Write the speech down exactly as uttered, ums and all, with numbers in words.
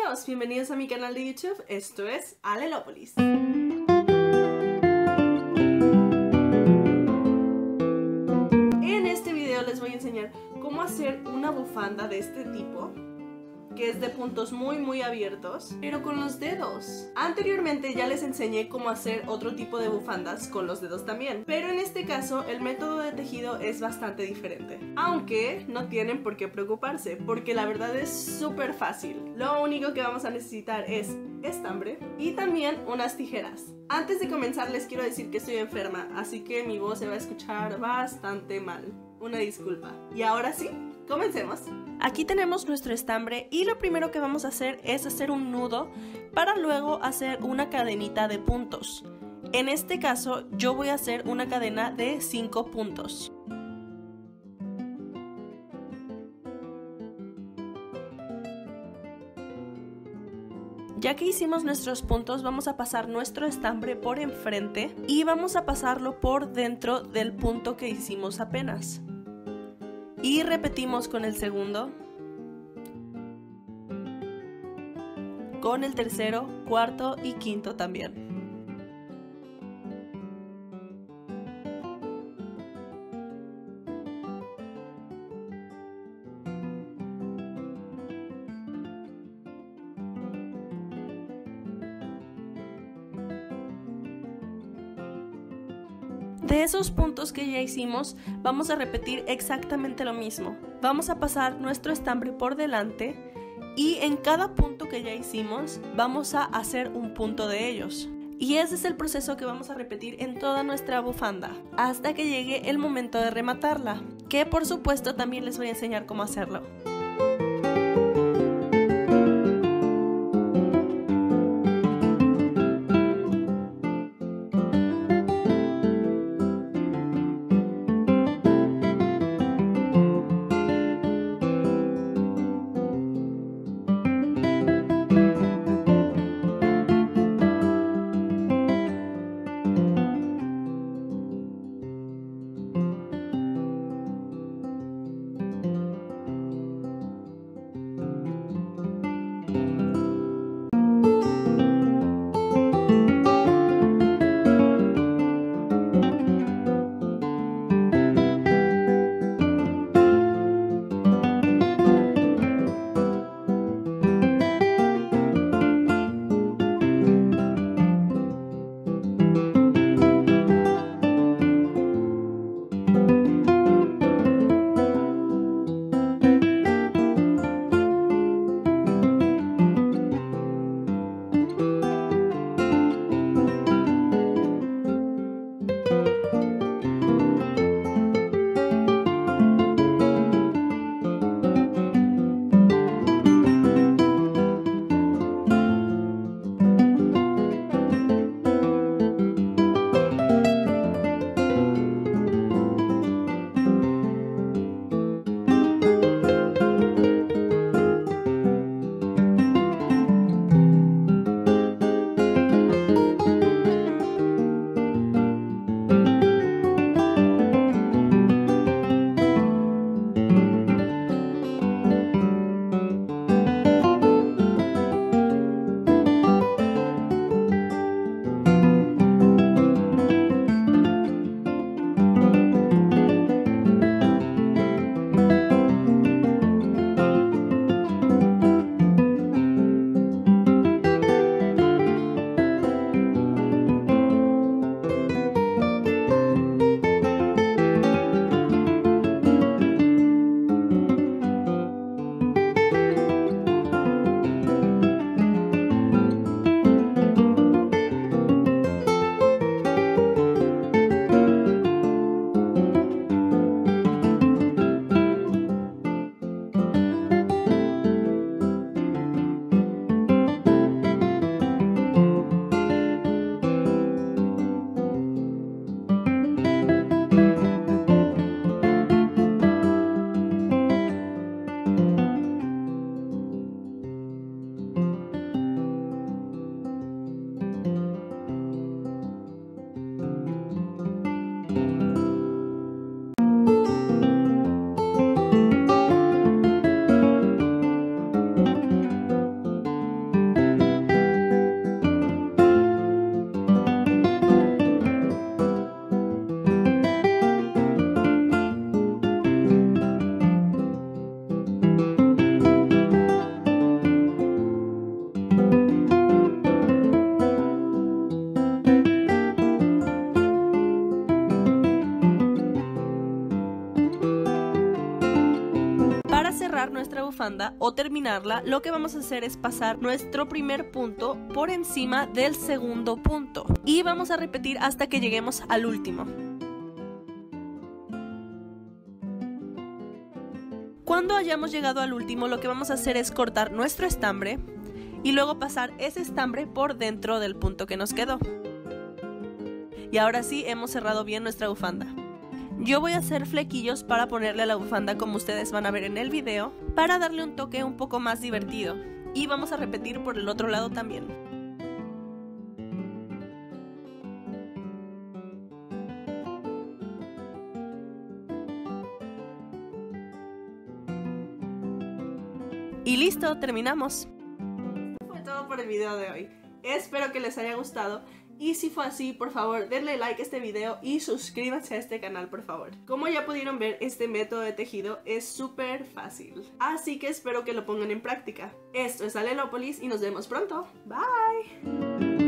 amigos, bienvenidos a mi canal de YouTube, esto es Alelópolis. En este video les voy a enseñar cómo hacer una bufanda de este tipo, que es de puntos muy muy abiertos, pero con los dedos. Anteriormente ya les enseñé cómo hacer otro tipo de bufandas con los dedos también, pero en este caso el método de tejido es bastante diferente. Aunque no tienen por qué preocuparse, porque la verdad es súper fácil. Lo único que vamos a necesitar es estambre y también unas tijeras. Antes de comenzar les quiero decir que estoy enferma, así que mi voz se va a escuchar bastante mal. Una disculpa. Y ahora sí, comencemos. Aquí tenemos nuestro estambre y lo primero que vamos a hacer es hacer un nudo para luego hacer una cadenita de puntos. En este caso yo voy a hacer una cadena de cinco puntos. Ya que hicimos nuestros puntos, vamos a pasar nuestro estambre por enfrente y vamos a pasarlo por dentro del punto que hicimos apenas. Y repetimos con el segundo, con el tercero, cuarto y quinto también. De esos puntos que ya hicimos, vamos a repetir exactamente lo mismo. Vamos a pasar nuestro estambre por delante y en cada punto que ya hicimos, vamos a hacer un punto de ellos. Y ese es el proceso que vamos a repetir en toda nuestra bufanda, hasta que llegue el momento de rematarla, que por supuesto también les voy a enseñar cómo hacerlo. bufanda o terminarla, lo que vamos a hacer es pasar nuestro primer punto por encima del segundo punto y vamos a repetir hasta que lleguemos al último. Cuando hayamos llegado al último, lo que vamos a hacer es cortar nuestro estambre y luego pasar ese estambre por dentro del punto que nos quedó. Y ahora sí hemos cerrado bien nuestra bufanda. Yo voy a hacer flequillos para ponerle a la bufanda como ustedes van a ver en el video, para darle un toque un poco más divertido. Y vamos a repetir por el otro lado también. Y listo, terminamos. Esto fue todo por el video de hoy. Espero que les haya gustado. Y si fue así, por favor, denle like a este video y suscríbanse a este canal, por favor. Como ya pudieron ver, este método de tejido es súper fácil. Así que espero que lo pongan en práctica. Esto es Alelópolis y nos vemos pronto. Bye.